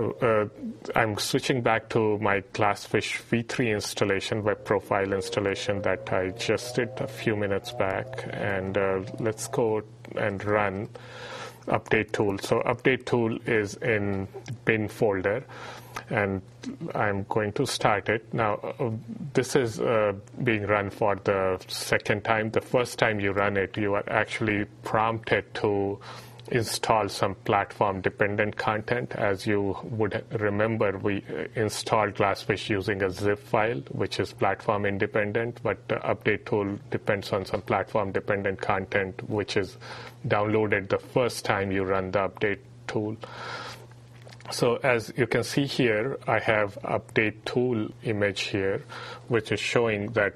I'm switching back to my Glassfish v3 installation, web profile installation that I just did a few minutes back. And let's go and run update tool. So update tool is in bin folder, and I'm going to start it. Now, this is being run for the second time. The first time you run it, you are actually prompted to install some platform-dependent content. As you would remember, we installed Glassfish using a zip file, which is platform-independent, but the update tool depends on some platform-dependent content, which is downloaded the first time you run the update tool. So as you can see here, I have update tool image here, which is showing that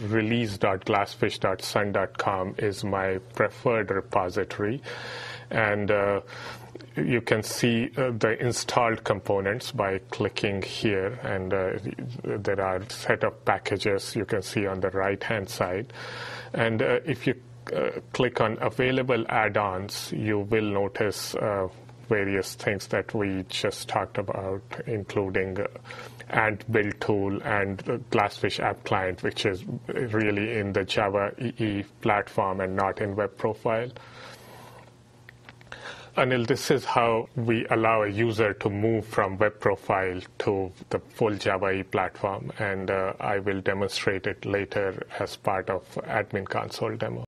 release.glassfish.sun.com is my preferred repository. And you can see the installed components by clicking here, and there are a set of packages you can see on the right-hand side. And if you click on available add-ons, you will notice various things that we just talked about, including Ant Build tool and Glassfish App Client, which is really in the Java EE platform and not in web profile. Anil, this is how we allow a user to move from web profile to the full Java EE platform, and I will demonstrate it later as part of admin console demo.